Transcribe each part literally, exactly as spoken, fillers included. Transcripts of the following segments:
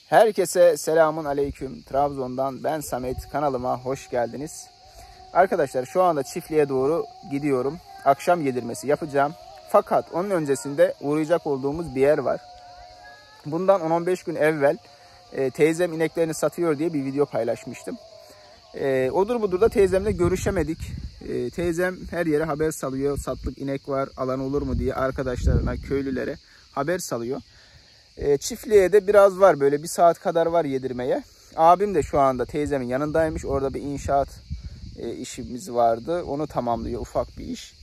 Herkese selamun aleyküm. Trabzon'dan ben Samet. Kanalıma hoş geldiniz. Arkadaşlar şu anda çiftliğe doğru gidiyorum. Akşam yedirmesi yapacağım. Fakat onun öncesinde uğrayacak olduğumuz bir yer var. Bundan on on beş gün evvel e, teyzem ineklerini satıyor diye bir video paylaşmıştım. E, odur budur da teyzemle görüşemedik. E, teyzem her yere haber salıyor. Satlık inek var, alan olur mu diye arkadaşlarına, köylülere haber salıyor. E, çiftliğe de biraz var, böyle bir saat kadar var yedirmeye. Abim de şu anda teyzemin yanındaymış. Orada bir inşaat e, işimiz vardı. Onu tamamlıyor, ufak bir iş.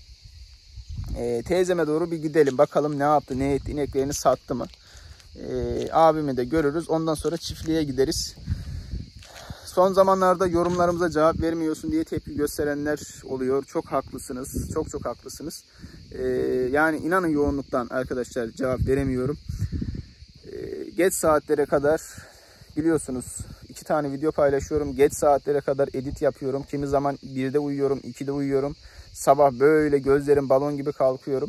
E, teyzeme doğru bir gidelim. Bakalım ne yaptı, ne etti, ineklerini sattı mı? E, abimi de görürüz. Ondan sonra çiftliğe gideriz. Son zamanlarda yorumlarımıza cevap vermiyorsun diye tepki gösterenler oluyor. Çok haklısınız. Çok çok haklısınız. E, yani inanın yoğunluktan arkadaşlar cevap veremiyorum. Geç saatlere kadar biliyorsunuz iki tane video paylaşıyorum. Geç saatlere kadar edit yapıyorum. Kimi zaman birde uyuyorum, ikide uyuyorum. Sabah böyle gözlerim balon gibi kalkıyorum.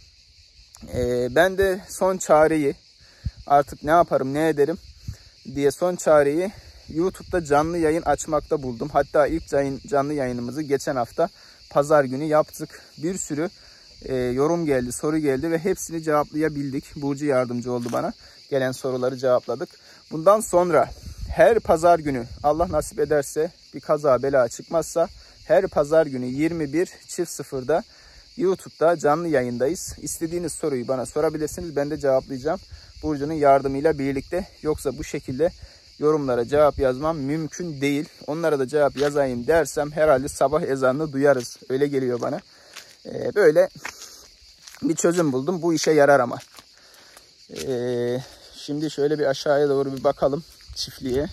Ee, ben de son çareyi artık ne yaparım ne ederim diye son çareyi YouTube'da canlı yayın açmakta buldum. Hatta ilk canlı yayınımızı geçen hafta pazar günü yaptık. Bir sürü e, yorum geldi, soru geldi ve hepsini cevaplayabildik. Burcu yardımcı oldu bana. Gelen soruları cevapladık. Bundan sonra her pazar günü Allah nasip ederse bir kaza bela çıkmazsa her pazar günü yirmi bir sıfırda YouTube'da canlı yayındayız. İstediğiniz soruyu bana sorabilirsiniz. Ben de cevaplayacağım. Burcu'nun yardımıyla birlikte. Yoksa bu şekilde yorumlara cevap yazmam mümkün değil. Onlara da cevap yazayım dersem herhalde sabah ezanını duyarız. Öyle geliyor bana. Ee, böyle bir çözüm buldum. Bu işe yarar ama. Ee, şimdi şöyle bir aşağıya doğru bir bakalım çiftliğe.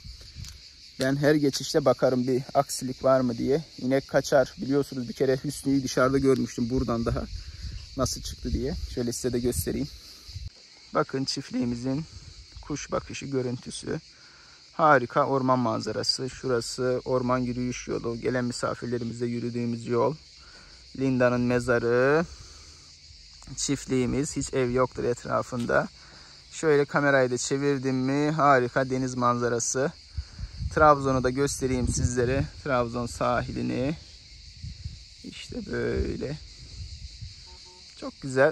Ben her geçişte bakarım bir aksilik var mı diye. İnek kaçar. Biliyorsunuz bir kere Hüsnü'yü dışarıda görmüştüm buradan daha. Nasıl çıktı diye. Şöyle size de göstereyim. Bakın çiftliğimizin kuş bakışı görüntüsü. Harika orman manzarası. Şurası orman yürüyüş yolu. Gelen misafirlerimizle yürüdüğümüz yol. Linda'nın mezarı. Çiftliğimiz, hiç ev yoktur etrafında. Şöyle kamerayı da çevirdim mi harika deniz manzarası. Trabzon'u da göstereyim sizlere. Trabzon sahilini. İşte böyle. Çok güzel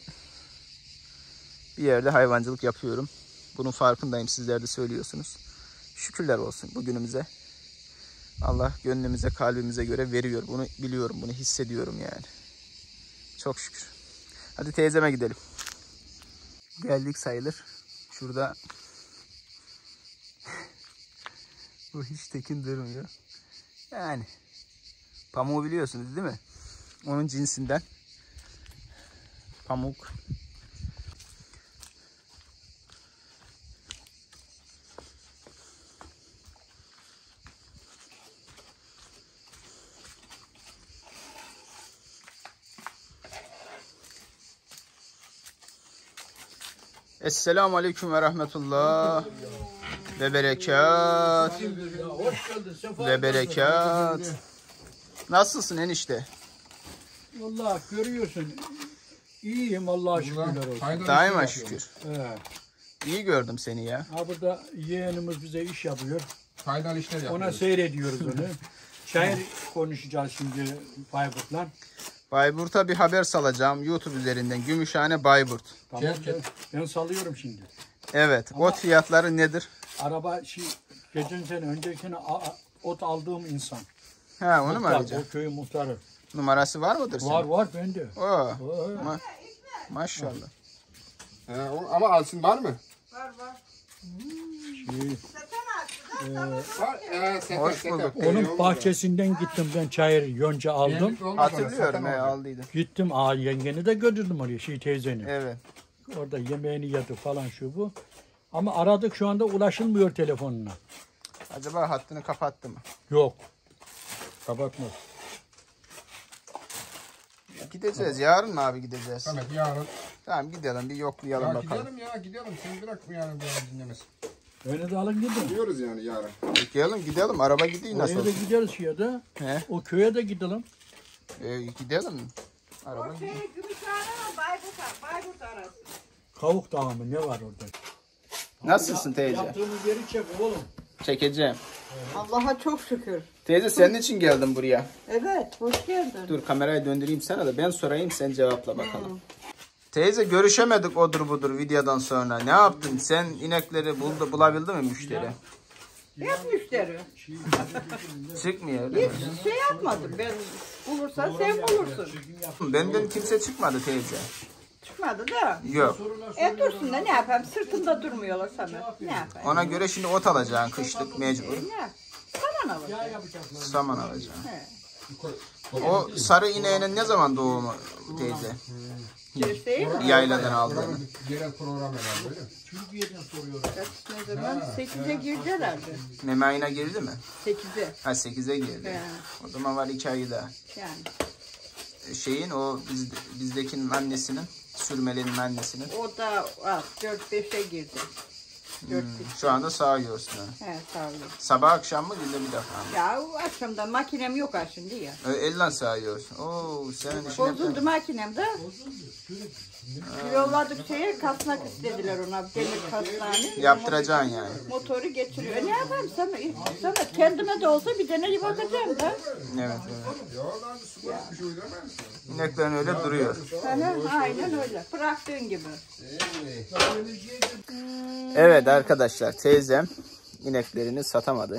bir yerde hayvancılık yapıyorum. Bunun farkındayım, sizler de söylüyorsunuz. Şükürler olsun bugünümüze. Allah gönlümüze, kalbimize göre veriyor. Bunu biliyorum, bunu hissediyorum yani. Çok şükür. Hadi teyzeme gidelim. Geldik sayılır. Şurada bu hiç tekin durmuyor. Yani pamuğu biliyorsunuz değil mi? Onun cinsinden pamuk. Esselamu Aleyküm ve Rahmetullah ve Berekat ve Berekat. Nasılsın enişte? Vallahi görüyorsun, iyiyim Allah'a şükürler olsun. Daima şükür. Evet. İyi gördüm seni ya. Ha burada yeğenimiz bize iş yapıyor. Faydalı işler yapıyoruz. Ona seyrediyoruz onu. Şair konuşacağız şimdi Bayburt'la. Bayburt'a bir haber salacağım YouTube üzerinden. Gümüşhane Bayburt. Tamam, ben, ben salıyorum şimdi. Evet. Ama ot fiyatları nedir? Araba şey, geçen sene, önceki sene ot aldığım insan. Ha, onu mu Muhtar, arayacağım? o köyün muhtarı. Numarası var mıdır senin? Var var bende. Oo. Ma maşallah. He, ama alsın var mı? Var var. Şey, Var. Ee, sefer, Hoş sefer. bulduk. onun bahçesinden gittim ben çayır yonca aldım. Hatırlıyorum he, aldıydım. Gittim aa yengeni de götürdüm oraya, şey teyzeni. Evet. Orada yemeğini yedi falan şu bu. Ama aradık, şu anda ulaşılmıyor telefonuna. Acaba hattını kapattı mı? Yok. Kapatmaz. Gideceğiz. Yarın mı abi gideceğiz? Samet yarın. Tamam gidelim bir yoklayalım Ya bakalım. gidelim ya gidelim. Sen bırak mı yarın bu dinlemesin. Öyle de alın gidin. Gidiyoruz yani yarın. Gidelim gidelim. Araba gidiyor nasıl Oraya da olsa. gideriz ya da. He? O köye de gidelim. Ee, gidelim. Araba O gidiyor. şey Gümüşhane ama Bayburt, Bayburt arası. Kavuk Dağı mı ne var orada? Nasılsın teyze? Yaptığımız yeri çek oğlum. Çekeceğim. Allah'a çok şükür. Teyze senin için geldim buraya. Evet, hoş geldin. Dur kamerayı döndüreyim sana da ben sorayım sen cevapla bakalım. Teyze görüşemedik odur budur videodan sonra. Ne yaptın? Sen inekleri buldu, bulabildin mi müşteri? Hep müşteri. Çıkmıyor öyle mi? Hiç şey yapmadım. Ben bulursan sen bulursun. Benden kimse çıkmadı teyze. Çıkmadı da. Yok. E dursun da ne yapayım? Sırtımda durmuyorlar sana. Ne yapayım? Ona göre şimdi ot alacaksın kışlık mecbur. E, ne yap? Saman alacağım. Saman alacaksın. He. O sarı ineğinin ne zaman doğumu teyze? Gerçeği mi? Yayladan aldığını. Genel program herhalde öyle mi? Türkiye'den soruyorlar. Ne zaman? sekize girdi herhalde. Meme ayına girdi mi? sekize. Ha sekize girdi. He. O zaman var iki ayı daha. Yani. Şeyin o biz, bizdekinin annesinin, sürmelerin annesinin. O da az. dört beşe girdi. dört Hmm, beş. şu anda sağıyorsun ha. He sağ olun. Sabah akşam mı günde bir defa mı? Ya o akşamda makinem yok ha şimdi ya. Ö, Elle sağıyorsun. Oo senin işin hep- Bozuldu makinem de. Yolladık şeye kasnak istediler ona. Demir kasnağını. yaptıracaksın yani. Motoru geçiriyor. E ne yapayım sana? Sana kendime de olsa bir deney bakacağım da. Evet evet. Ya oradan bir su bir şey ödemez. İneklerin öyle duruyor. Aha, aynen öyle. Bıraktığın gibi. Evet arkadaşlar teyzem ineklerini satamadı.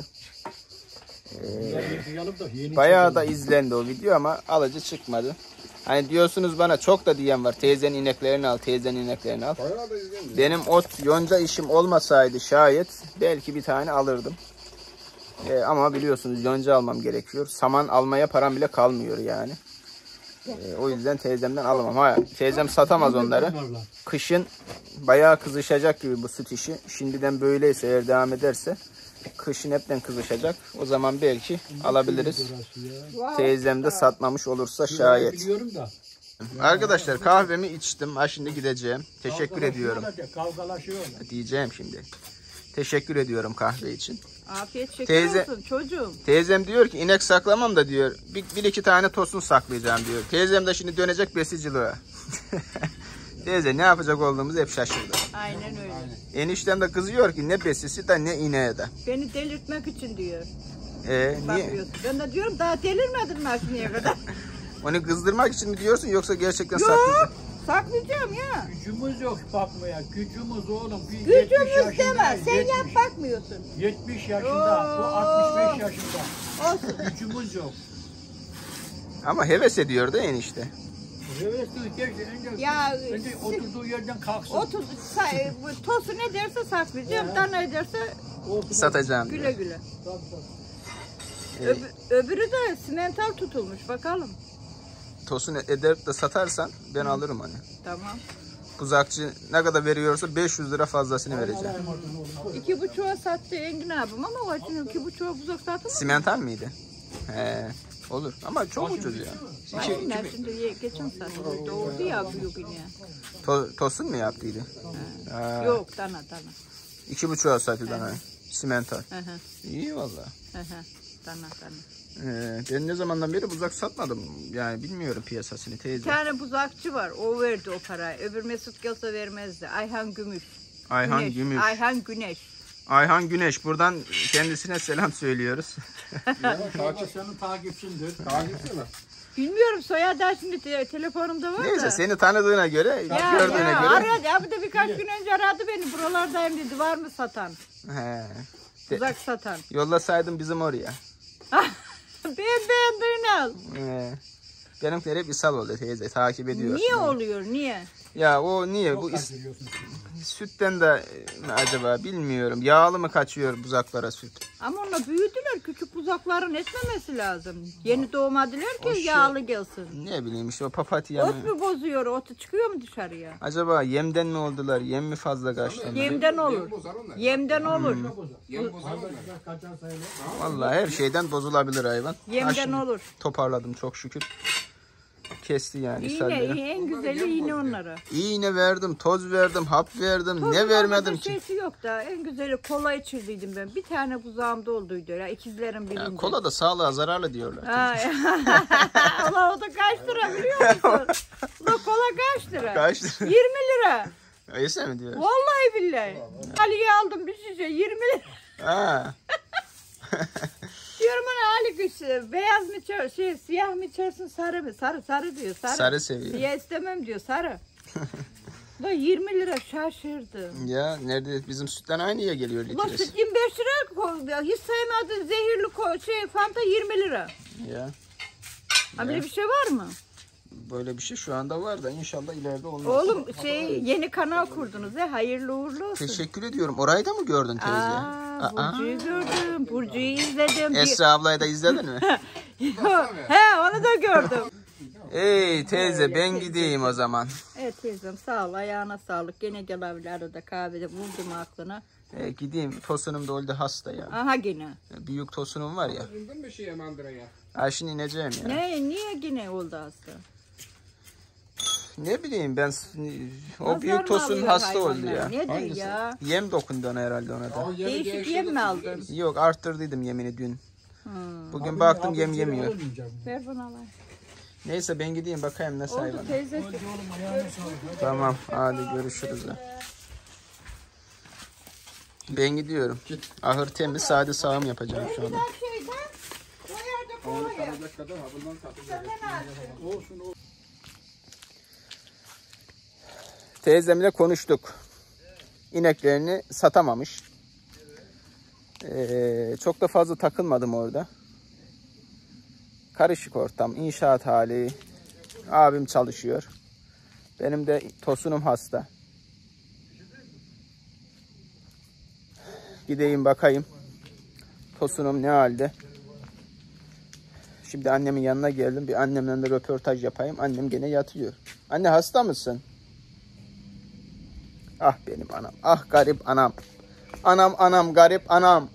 Duyalım da yeni Bayağı da izlendi o video ama alıcı çıkmadı. Hani diyorsunuz bana çok da diyen var. Teyzenin ineklerini al, teyzenin ineklerini al. Bayağı da izleniyor. Benim ot yonca işim olmasaydı şayet belki bir tane alırdım. Ee, ama biliyorsunuz yonca almam gerekiyor. Saman almaya param bile kalmıyor yani. Ee, o yüzden teyzemden alamam. Ha, teyzem satamaz onları. Kışın bayağı kızışacak gibi bu süt işi. Şimdiden böyleyse eğer devam ederse kışın hepten kızışacak. O zaman belki alabiliriz. Teyzem de satmamış olursa şayet. biliyorum da. Arkadaşlar kahvemi içtim. Ha şimdi gideceğim. Teşekkür ediyorum. Kavgalaşıyorlar. Diyeceğim şimdi. Teşekkür ediyorum kahve için. Afiyet şeker Teyze- olsun çocuğum. Teyzem diyor ki inek saklamam da diyor. Bir, bir iki tane tosun saklayacağım diyor. Teyzem de şimdi dönecek besiciliğe. Teyze ne yapacak olduğumuzu hep şaşırdı. Aynen öyle. Eniştem de kızıyor ki ne besisi de ne ineğe de. Beni delirtmek için diyor. Ee, niye? Bakıyorsun. Ben de diyorum daha delirmedin mi şimdiye kadar? Onu kızdırmak için mi diyorsun yoksa gerçekten Yok. saklayacak? Saklayacağım ya. Gücümüz yok bakmaya. Gücümüz oğlum. Bir yetmiş Gücümüz yaşında, deme. Sen yetmiş yap bakmıyorsun. yetmiş yaşında. Bu altmış beş yaşında. Olsun. Gücümüz yok. Ama heves ediyor da enişte. Revesli geçti. Önce, Ya, önce siz- oturduğu yerden kalksın. Otur, say, bu tosu ne derse saklayacağım, dana ederse Satacağım diyor. güle güle. Tabii, tabii. Ee, Öbü- öbürü de simental tutulmuş, bakalım. tosun eder de satarsan ben alırım hani. Tamam. Buzakçı ne kadar veriyorsa beş yüz lira fazlasını vereceğim. İki buçuğa sattı Engin abim ama o için iki buçuğa buzak satılmaz. Simental mıydı? He, olur ama çok ucuz ya. İki, Aynen iki, şimdi ye- geçen sattı. Doğurdu ya büyük yine. to, tosun mu yaptıydı? Ha. Yok dana dana. İki buçuğa satıyor dana. Simental. Hı hı, İyi valla. hı hı. Dana dana. Ee, ben ne zamandan beri buzak satmadım. Yani bilmiyorum piyasasını Bir teyze. tane buzakçı var, o verdi o parayı. Öbür Mesut gelse vermezdi. Ayhan Gümüş. Ayhan Güneş. Gümüş. Ayhan Güneş. Ayhan Güneş. Buradan kendisine selam söylüyoruz. Takip senin takipçindir. Takipçi mi? Bilmiyorum soyadı şimdi te- telefonumda var da. Neyse seni tanıdığına göre, Ya, gördüğüne ya, göre. aradı. Abi de birkaç gün önce aradı beni. Buralardayım dedi. Var mı satan? He. De- Uzak satan. Yollasaydın bizim oraya. ben beğendiğini al. Ee, benimkiler hep ishal oldu teyze. Takip ediyorsun. Niye oluyor? Niye? Ya o niye? Bu is- sütten de mi acaba bilmiyorum. Yağlı mı kaçıyor buzaklara süt? Ama onlar büyüdüler. Küçük buzakların etmemesi lazım. Yeni doğmadılar ki yağlı gelsin. Ne bileyim işte o papatya Ot mı? mu bozuyor? Otu çıkıyor mu dışarıya? Acaba yemden mi oldular? Yem mi fazla kaçtı? Yemden olur. Yem bozar onlar. Yemden olur. Yem bozar onlar. Vallahi her şeyden bozulabilir hayvan. Ha, Yemden şimdi olur. Toparladım çok şükür. Kesti yani İğne, ishalleri. en güzeli iğne onlara. İğne verdim, toz verdim, hap verdim. Toz ne vermedim vermede ki? şeysi yok da en güzeli kola içirdiydim ben. Bir tane buzağımda olduydu ya ikizlerin birinde. Ya, kola da sağlığa zararlı diyorlar. Ha, Ulan o da kaç lira biliyor musun? Ulan kola kaç lira? Kaç lira? yirmi lira. Öyleyse mi diyor? Vallahi billahi. Ali'ye aldım bir şişe yirmi lira. Ha. Diyorum ona Ali güç beyaz mı içer, şey siyah mı içersin sarı mı? Sarı sarı diyor sarı. Sarı seviyor. Siyah istemem diyor sarı. Da yirmi lira şaşırdım. Ya nerede bizim sütten aynıya geliyor Ulan litresi. süt yirmi beş lira koy. Ya hiç sevmedin zehirli koy, şey Fanta yirmi lira. Ya Ha böyle bir şey var mı? böyle bir şey şu anda var da inşallah ileride olmaz. Oğlum şey yeni kanal kurdunuz ya hayırlı uğurlu olsun. Teşekkür ediyorum. Orayı da mı gördün teyze? Aa, Aa. Burcu'yu gördüm. Burcu'yu izledim. Esra ablayı da izledin mi? He onu da gördüm. Ey teyze ben gideyim o zaman. Evet teyzem sağ ol ayağına sağlık. Gene gel abi arada kahvede vurdum aklına. E, gideyim. Tosunum da oldu hasta ya. Aha gene. Büyük tosunum var ya. Bildin mi şeye mandıraya? Ha şimdi ineceğim ya. Ne niye gene oldu hasta? Ne bileyim ben o Nazar büyük mı tosun alıyor hasta hayvanlar? oldu ya. Nedir Hangisi? ya? Yem dokundu ona herhalde ona da. O yeni Değişik değişti yem de mi siz aldın? biliriz. Yok arttırdıydım yemini dün. Hmm. Bugün baktım yem yemiyor. Ver bana ver. Neyse ben gideyim bakayım nasıl hayvan. Oldu teyze. Tamam hadi görüşürüz. Ben gidiyorum. Ahır temiz sade sağım yapacağım şu anda. Onu kalacak kadar ha bundan satacak. Olsun olsun. Teyzemle konuştuk. İneklerini satamamış. Ee, çok da fazla takılmadım orada. Karışık ortam, inşaat hali. Abim çalışıyor. Benim de tosunum hasta. Gideyim bakayım. Tosunum ne halde? Şimdi annemin yanına geldim. Bir annemle de röportaj yapayım. Annem gene yatıyor. Anne hasta mısın? Ah benim anam. Ah garip anam. Anam anam garip anam.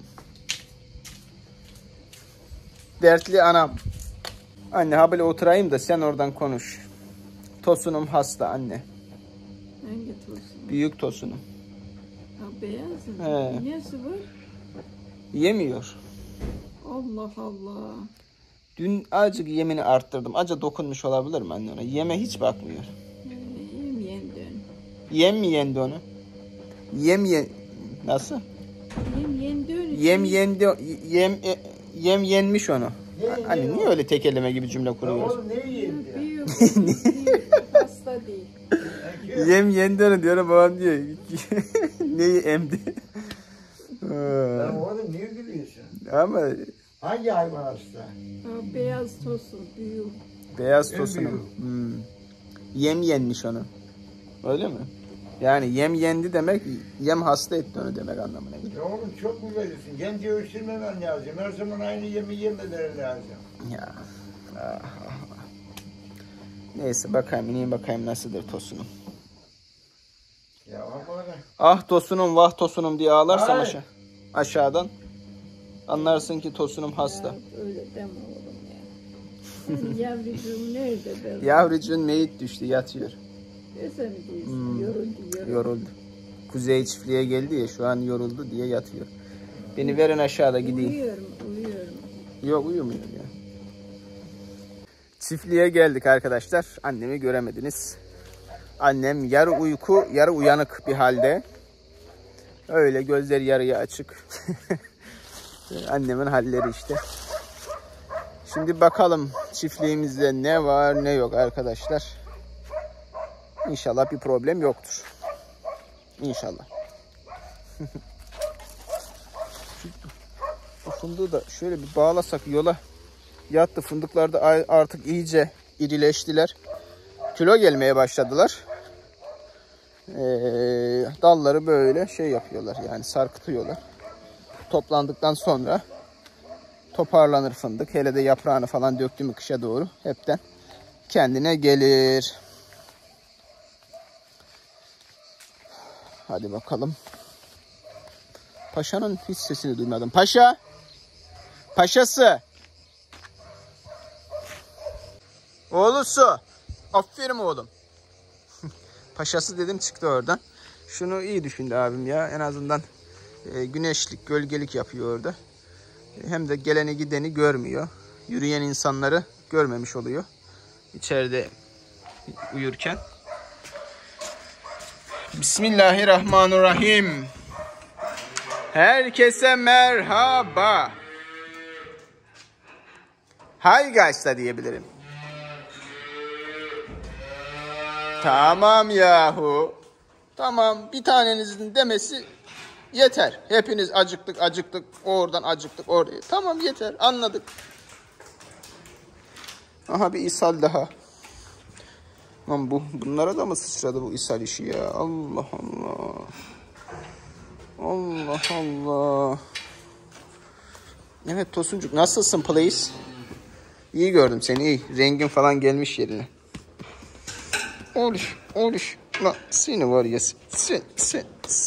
Dertli anam. Anne ha böyle oturayım da sen oradan konuş. Tosunum hasta anne. Hangi tosun? Büyük tosunum. Ha beyaz mı? He. Nesi var? Yemiyor. Allah Allah. Dün azıcık yemini arttırdım. Acı dokunmuş olabilir mi anne ona? Yeme hiç bakmıyor. Yem yendin. Yem mi yendi onu? Yem yen... Nasıl? Yem yendin. Yem yendi... Yem... e, Yem yenmiş onu. Hani niye öyle tek eleme gibi cümle kuruyoruz? Büyük, büyük. Hasta değil. Yem yendi onu diyorum babam diyor. Neyi emdi? Lan oğlum niye gülüyorsun? Ama Hangi hayvan hasta? Ha beyaz tosun büyük. beyaz En tosunum. Hmm. Yem yenmiş onu. Öyle mi? Yani yem yendi demek yem hasta etti onu demek anlamına geliyor. Ya oğlum çok mu verirsin? Genci ölçülmemen lazım. Her zaman aynı yemi yemeleri lazım. Ya. Ah, ah, ah. Neyse bakayım ineyim bakayım nasıldır tosunum. Ya ama Ah tosunum vah tosunum diye ağlarsam Ay. aşağı, aşağıdan anlarsın ki tosunum hasta. Ya, öyle deme oğlum ya. Yani yavrucuğum nerede ben? Yavrucuğun meyit düştü yatıyor. Desem değilsin. Hmm. Yoruldu yoruldu. Yoruldu. Kuzey çiftliğe geldi ya şu an yoruldu diye yatıyor. Beni verin aşağıda gideyim. Uyuyorum uyuyorum. Yok uyumuyor ya. Çiftliğe geldik arkadaşlar. Annemi göremediniz. Annem yarı uyku yarı uyanık bir halde. Öyle gözleri yarıya açık. Annemin halleri işte. Şimdi bakalım çiftliğimizde ne var ne yok arkadaşlar. İnşallah bir problem yoktur. İnşallah. Bu fındığı da şöyle bir bağlasak yola yattı. Fındıklar da artık iyice irileştiler. Kilo gelmeye başladılar. Ee, dalları böyle şey yapıyorlar yani sarkıtıyorlar. Toplandıktan sonra toparlanır fındık. Hele de yaprağını falan döktü mü kışa doğru hepten kendine gelir. Hadi bakalım. Paşa'nın hiç sesini duymadım. Paşa! Paşası! Oğlusu! Aferin oğlum. Paşası dedim çıktı oradan. Şunu iyi düşündü abim ya. En azından e, güneşlik, gölgelik yapıyor orada. E, hem de geleni gideni görmüyor. Yürüyen insanları görmemiş oluyor. İçeride uyurken. Bismillahirrahmanirrahim. Herkese merhaba. Hi guys da diyebilirim. Tamam yahu. Tamam, bir tanenizin demesi yeter. Hepiniz acıktık acıktık oradan acıktık oraya. Tamam yeter, anladık. Aha bir ishal daha. Lan bu bunlara da mı sıçradı bu ishal işi ya? Allah Allah. Allah Allah. Evet Tosuncuk, nasılsın please? İyi gördüm seni, iyi. Rengin falan gelmiş yerine. Oluş, oluş. Lan seni var ya sen, sen.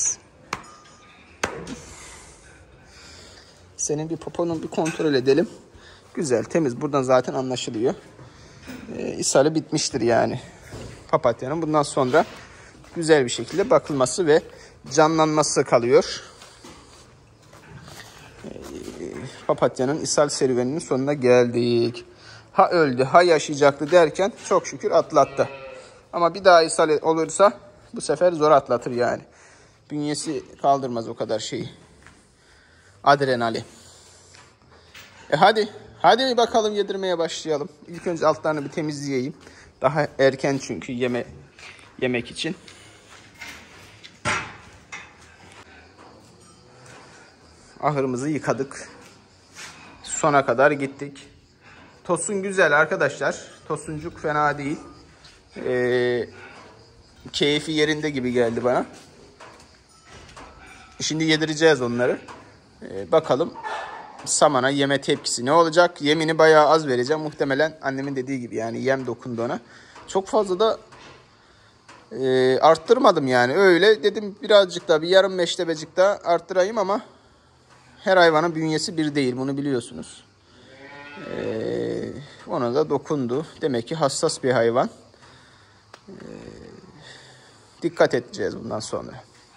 Senin bir poponun bir kontrol edelim. Güzel, temiz. Buradan zaten anlaşılıyor. Ee, ishali bitmiştir yani. Papatyanın bundan sonra güzel bir şekilde bakılması ve canlanması kalıyor. Ee, papatyanın ishal serüveninin sonuna geldik. Ha öldü, ha yaşayacaktı derken çok şükür atlattı. Ama bir daha ishal olursa bu sefer zor atlatır yani. Bünyesi kaldırmaz o kadar şeyi. Adrenalin. E hadi, hadi bakalım yedirmeye başlayalım. İlk önce altlarını bir temizleyeyim. Daha erken çünkü yeme yemek için. Ahırımızı yıkadık. Sona kadar gittik. Tosun güzel arkadaşlar. Tosuncuk fena değil. Ee, keyfi yerinde gibi geldi bana. Şimdi yedireceğiz onları. Ee, bakalım samana yeme tepkisi ne olacak? Yemini bayağı az vereceğim. Muhtemelen annemin dediği gibi yani yem dokundu ona. Çok fazla da e, arttırmadım yani. Öyle dedim birazcık daha bir yarım meştebecik daha arttırayım ama her hayvanın bünyesi bir değil. Bunu biliyorsunuz. Ee, ona da dokundu. Demek ki hassas bir hayvan. Ee, dikkat edeceğiz bundan sonra.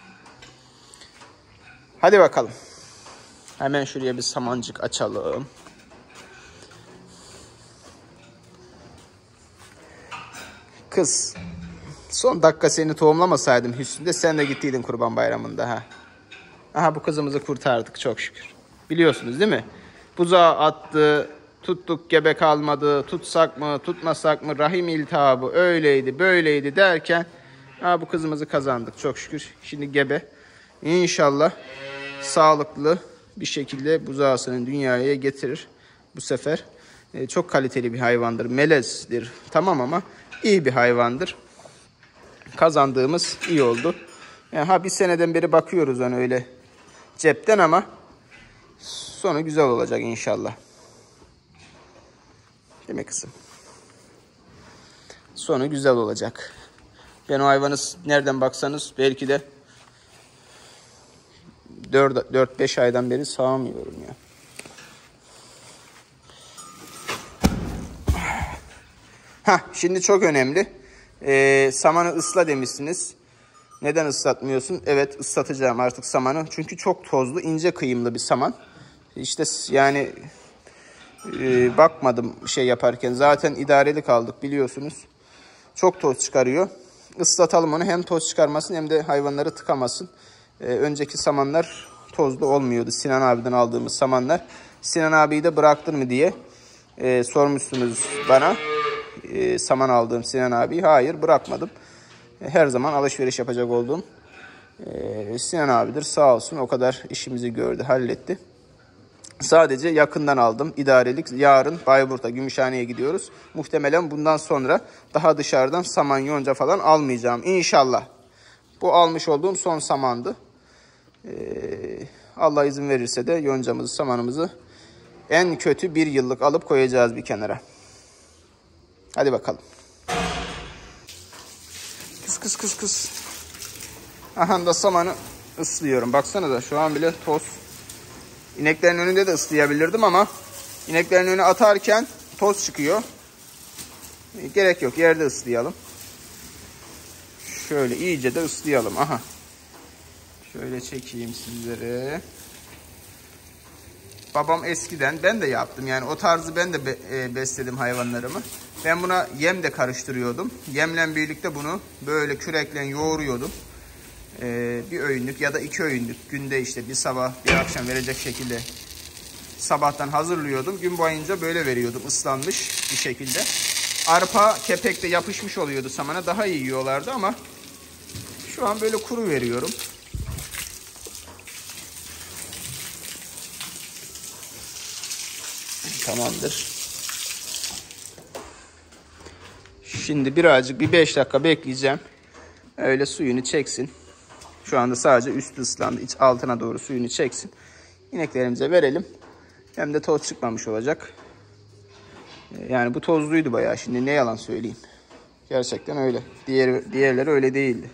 Hadi bakalım. Hemen şuraya bir samancık açalım. Kız, son dakika seni tohumlamasaydım Hüsnü'de sen de gittiydin Kurban Bayramı'nda ha. Aha bu kızımızı kurtardık çok şükür. Biliyorsunuz değil mi? Buzağa attı, tuttuk gebe kalmadı, tutsak mı tutmasak mı rahim iltihabı öyleydi böyleydi derken aha bu kızımızı kazandık çok şükür. Şimdi gebe inşallah sağlıklı bir şekilde buzağısını dünyaya getirir bu sefer. E, çok kaliteli bir hayvandır. Melezdir. Tamam ama iyi bir hayvandır. Kazandığımız iyi oldu. Yani ha bir seneden beri bakıyoruz ona öyle cepten ama sonu güzel olacak inşallah. Değil mi kızım? Sonu güzel olacak. Ben o hayvanı nereden baksanız belki de dört beş aydan beri sağamıyorum ya. Ha, şimdi çok önemli. Ee, samanı ısla demişsiniz. Neden ıslatmıyorsun? Evet ıslatacağım artık samanı. Çünkü çok tozlu, ince kıyımlı bir saman. İşte yani e, bakmadım şey yaparken. Zaten idareli kaldık biliyorsunuz. Çok toz çıkarıyor. Islatalım onu, hem toz çıkarmasın hem de hayvanları tıkamasın. Ee, önceki samanlar tozlu olmuyordu. Sinan abiden aldığımız samanlar. Sinan abiyi de bıraktın mı diye e, sormuşsunuz bana. E, saman aldığım Sinan abi. Hayır bırakmadım. E, her zaman alışveriş yapacak olduğum e, Sinan abidir. Sağ olsun o kadar işimizi gördü, halletti. Sadece yakından aldım. İdarelik. Yarın Bayburt'a, Gümüşhane'ye gidiyoruz. Muhtemelen bundan sonra daha dışarıdan saman, yonca falan almayacağım. İnşallah. Bu almış olduğum son samandı. Ee, Allah izin verirse de yoncamızı, samanımızı en kötü bir yıllık alıp koyacağız bir kenara. Hadi bakalım. Kıs kıs kıs kıs. Aha da samanı ıslıyorum. Baksana da şu an bile toz. İneklerin önünde de ıslayabilirdim ama ineklerin önüne atarken toz çıkıyor. Gerek yok, yerde ıslayalım. Şöyle iyice de ıslayalım. Aha. Şöyle çekeyim sizlere. Babam eskiden, ben de yaptım yani o tarzı ben de be, e, besledim hayvanlarımı. Ben buna yem de karıştırıyordum. Yemle birlikte bunu böyle kürekle yoğuruyordum. Ee, bir öğünlük ya da iki öğünlük günde işte bir sabah bir akşam verecek şekilde sabahtan hazırlıyordum. Gün boyunca böyle veriyordum ıslanmış bir şekilde. Arpa kepekte yapışmış oluyordu samana, daha iyi yiyorlardı ama şu an böyle kuru veriyorum. Tamamdır. Şimdi birazcık bir beş dakika bekleyeceğim. Öyle suyunu çeksin. Şu anda sadece üstü ıslandı. İç altına doğru suyunu çeksin. İneklerimize verelim. Hem de toz çıkmamış olacak. Yani bu tozluydu bayağı. Şimdi ne yalan söyleyeyim. Gerçekten öyle. Diğer, diğerleri öyle değildi.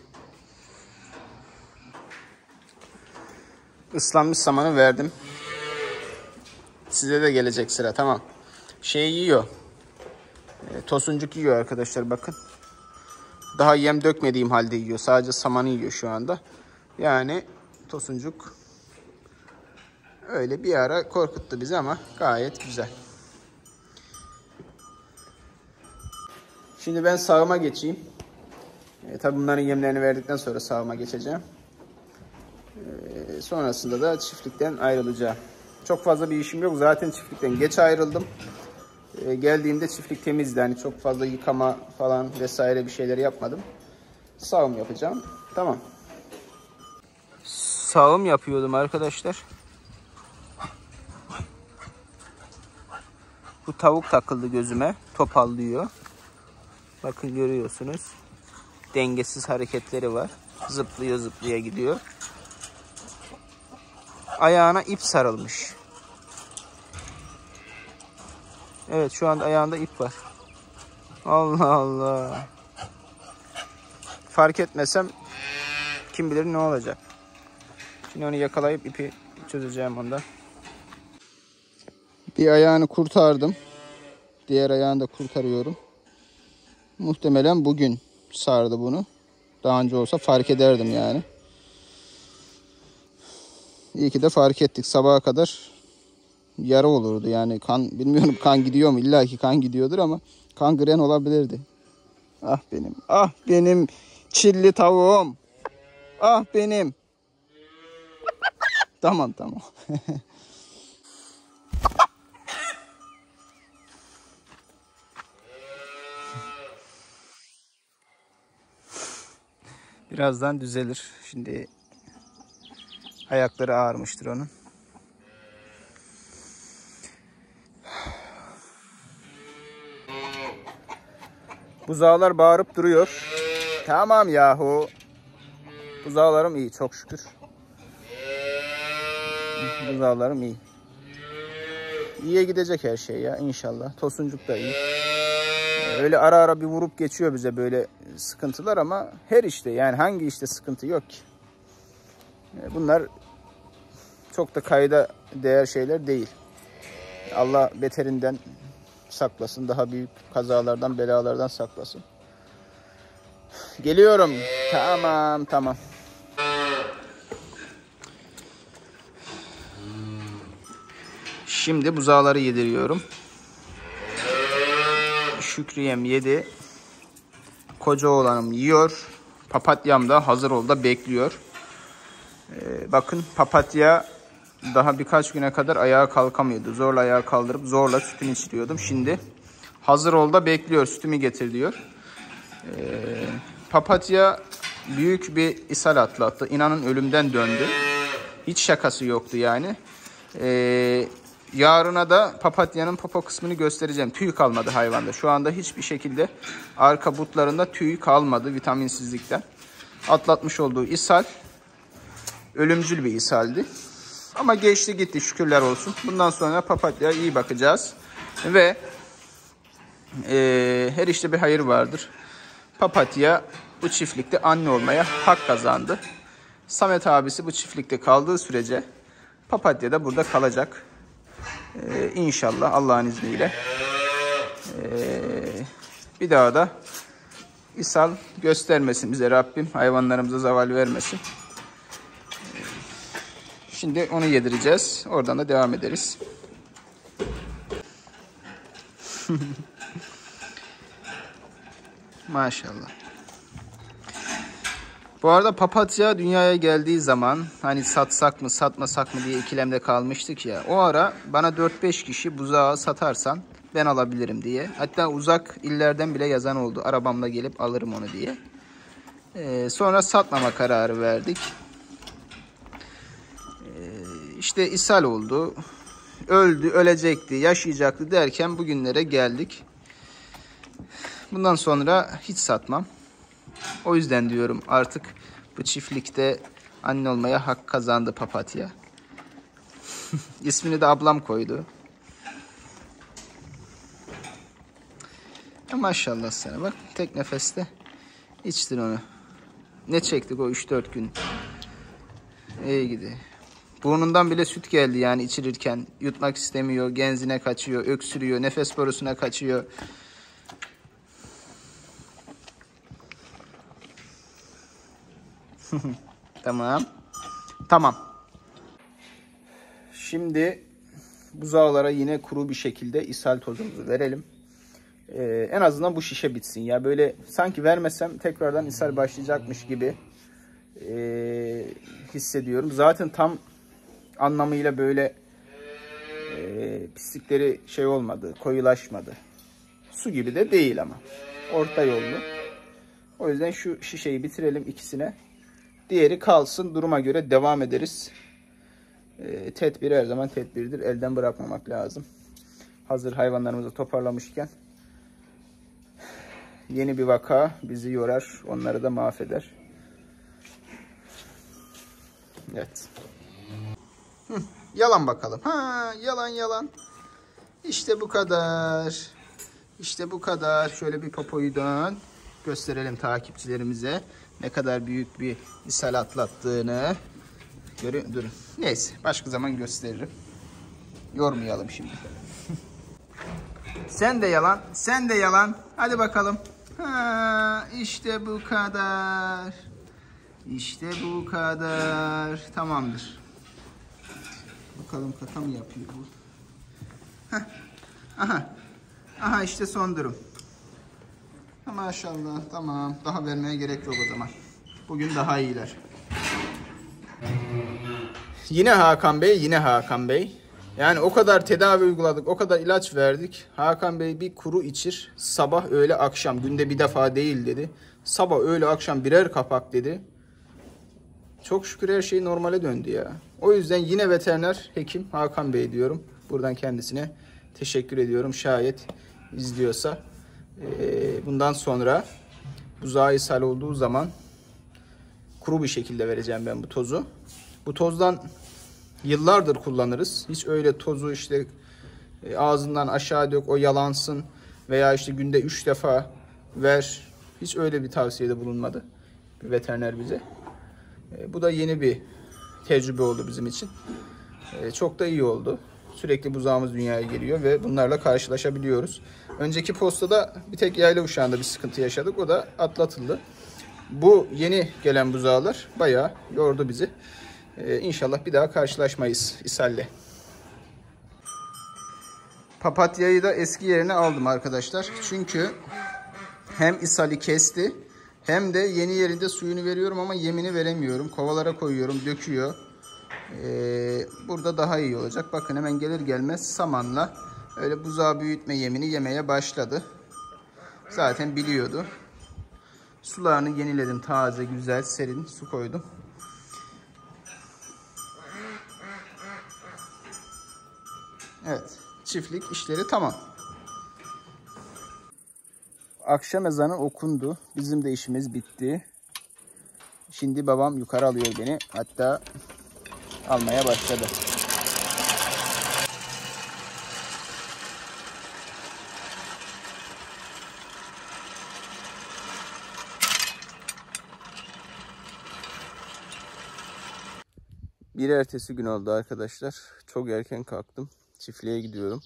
Islanmış samanı verdim. Size de gelecek sıra. Tamam. Şey yiyor. E, tosuncuk yiyor arkadaşlar, bakın. Daha yem dökmediğim halde yiyor. Sadece samanı yiyor şu anda. Yani tosuncuk öyle bir ara korkuttu bizi ama gayet güzel. Şimdi ben sağıma geçeyim. E, tabii bunların yemlerini verdikten sonra sağıma geçeceğim. E, sonrasında da çiftlikten ayrılacağım. Çok fazla bir işim yok. Zaten çiftlikten geç ayrıldım. E, geldiğimde çiftlik temizdi. Yani çok fazla yıkama falan vesaire bir şeyler yapmadım. Sağım yapacağım. Tamam. Sağım yapıyordum arkadaşlar. Bu tavuk takıldı gözüme. Topallıyor. Bakın görüyorsunuz. Dengesiz hareketleri var. Zıplıyor zıplaya gidiyor. Ayağına ip sarılmış. Evet, şu anda ayağında ip var. Allah Allah. Fark etmesem kim bilir ne olacak. Şimdi onu yakalayıp ipi çözeceğim ondan. Bir ayağını kurtardım. Diğer ayağını da kurtarıyorum. Muhtemelen bugün sardı bunu. Daha önce olsa fark ederdim yani. İyi ki de fark ettik. Sabaha kadar yara olurdu. Yani kan, bilmiyorum kan gidiyor mu? İlla ki kan gidiyordur ama kangren olabilirdi. Ah benim. Ah benim çilli tavuğum. Ah benim. Tamam tamam. Birazdan düzelir. Şimdi ayakları ağrımıştır onun. Buzağlar bağırıp duruyor. Tamam yahu. Buzağlarım iyi çok şükür. Buzağlarım iyi. İyiye gidecek her şey ya inşallah. Tosuncuk da iyi. Öyle ara ara bir vurup geçiyor bize böyle sıkıntılar ama her işte, yani hangi işte sıkıntı yok ki. Bunlar çok da kayda değer şeyler değil. Allah beterinden saklasın. Daha büyük kazalardan, belalardan saklasın. Geliyorum. Tamam, tamam. Şimdi buzağları yediriyorum. Şükriyem yedi. Koca oğlanım yiyor. Papatyam da hazır oldu da bekliyor. Ee, bakın papatya daha birkaç güne kadar ayağa kalkamıyordu. Zorla ayağa kaldırıp zorla sütünü içiriyordum. Şimdi hazır oldu da bekliyor. Sütümü getir diyor. Ee, papatya büyük bir ishal atlattı. İnanın ölümden döndü. Hiç şakası yoktu yani. Ee, yarına da papatyanın popo kısmını göstereceğim. Tüy kalmadı hayvanda. Şu anda hiçbir şekilde arka butlarında tüy kalmadı vitaminsizlikten. Atlatmış olduğu ishal ölümcül bir ishaldi. Ama geçti gitti şükürler olsun. Bundan sonra papatyaya iyi bakacağız. Ve e, her işte bir hayır vardır. Papatya bu çiftlikte anne olmaya hak kazandı. Samet abisi bu çiftlikte kaldığı sürece papatya da burada kalacak. Ee, İnşallah Allah'ın izniyle. Ee, bir daha da ishal göstermesin bize Rabbim. Hayvanlarımıza zaval vermesin. Ee, şimdi onu yedireceğiz. Oradan da devam ederiz. Maşallah. Bu arada papatya dünyaya geldiği zaman hani satsak mı satmasak mı diye ikilemde kalmıştık ya. O ara bana dört beş kişi buzağı satarsan ben alabilirim diye. Hatta uzak illerden bile yazan oldu. Arabamla gelip alırım onu diye. Ee, sonra satmama kararı verdik. Ee, işte ishal oldu. Öldü, ölecekti, yaşayacaktı derken bugünlere geldik. Bundan sonra hiç satmam. O yüzden diyorum artık bu çiftlikte anne olmaya hak kazandı papatya. İsmini de ablam koydu. Ya maşallah sana bak, tek nefeste içtin onu. Ne çektik o üç dört gün. İyi gidi. Burnundan bile süt geldi yani içirirken. Yutmak istemiyor, genzine kaçıyor, öksürüyor, nefes borusuna kaçıyor. Tamam. Tamam. Şimdi buzağlara yine kuru bir şekilde ishal tozumuzu verelim. Ee, en azından bu şişe bitsin. Ya böyle sanki vermesem tekrardan ishal başlayacakmış gibi e, hissediyorum. Zaten tam anlamıyla böyle e, pislikleri şey olmadı, koyulaşmadı. Su gibi de değil ama. Orta yollu. O yüzden şu şişeyi bitirelim ikisine. Diğeri kalsın. Duruma göre devam ederiz. E, tedbir her zaman tedbirdir. Elden bırakmamak lazım. Hazır hayvanlarımızı toparlamışken yeni bir vaka bizi yorar. Onları da mahveder. Evet. Hı, yalan bakalım. Ha, yalan yalan. İşte bu kadar. İşte bu kadar. Şöyle bir popoyu dön. Gösterelim takipçilerimize ne kadar büyük bir ishal atlattığını. Görün, durun. Neyse, başka zaman gösteririm. Yormayalım şimdi. Sen de yalan, sen de yalan. Hadi bakalım. Ha, işte bu kadar. İşte bu kadar. Tamamdır. Bakalım kaka mı yapıyor bu? Heh. Aha. Aha işte son durum. Maşallah, tamam. Daha vermeye gerek yok o zaman. Bugün daha iyiler. Yine Hakan Bey, yine Hakan Bey. Yani o kadar tedavi uyguladık, o kadar ilaç verdik. Hakan Bey bir kuru içir. Sabah, öğle, akşam. Günde bir defa değil dedi. Sabah, öğle, akşam birer kapak dedi. Çok şükür her şey normale döndü ya. O yüzden yine veteriner hekim Hakan Bey diyorum. Buradan kendisine teşekkür ediyorum. Şayet izliyorsa. Ee, bundan sonra buzağı ishal olduğu zaman kuru bir şekilde vereceğim ben bu tozu. Bu tozdan yıllardır kullanırız. Hiç öyle tozu işte e, ağzından aşağı dök, o yalansın veya işte günde üç defa ver. Hiç öyle bir tavsiyede bulunmadı bir veteriner bize. E, bu da yeni bir tecrübe oldu bizim için. E, çok da iyi oldu. Sürekli buzağımız dünyaya geliyor ve bunlarla karşılaşabiliyoruz. Önceki postada bir tek yayla uşağında bir sıkıntı yaşadık. O da atlatıldı. Bu yeni gelen buzağlar bayağı yordu bizi. Ee, İnşallah bir daha karşılaşmayız ishalle. Papatyayı da eski yerine aldım arkadaşlar. Çünkü hem ishali kesti hem de yeni yerinde suyunu veriyorum ama yemini veremiyorum. Kovalara koyuyorum, döküyor. Ee, burada daha iyi olacak. Bakın hemen gelir gelmez samanla öyle buzağı büyütme yemini yemeye başladı. Zaten biliyordu. Sularını yeniledim. Taze, güzel, serin su koydum. Evet. Çiftlik işleri tamam. Akşam ezanı okundu. Bizim de işimiz bitti. Şimdi babam yukarı alıyor beni. Hatta almaya başladı. Bir ertesi gün oldu arkadaşlar. Çok erken kalktım. Çiftliğe gidiyorum.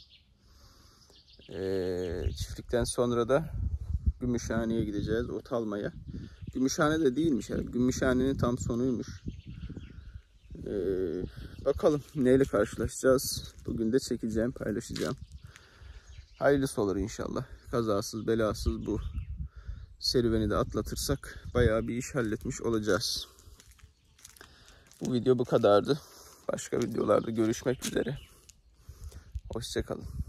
Ee, çiftlikten sonra da Gümüşhane'ye gideceğiz. Ot almaya. Gümüşhane de değilmiş. Yani. Gümüşhane'nin tam sonuymuş. Ee, bakalım neyle karşılaşacağız. Bugün de çekeceğim, paylaşacağım. Hayırlısı olur inşallah. Kazasız, belasız bu serüveni de atlatırsak bayağı bir iş halletmiş olacağız. Bu video bu kadardı. Başka videolarda görüşmek üzere. Hoşça kalın.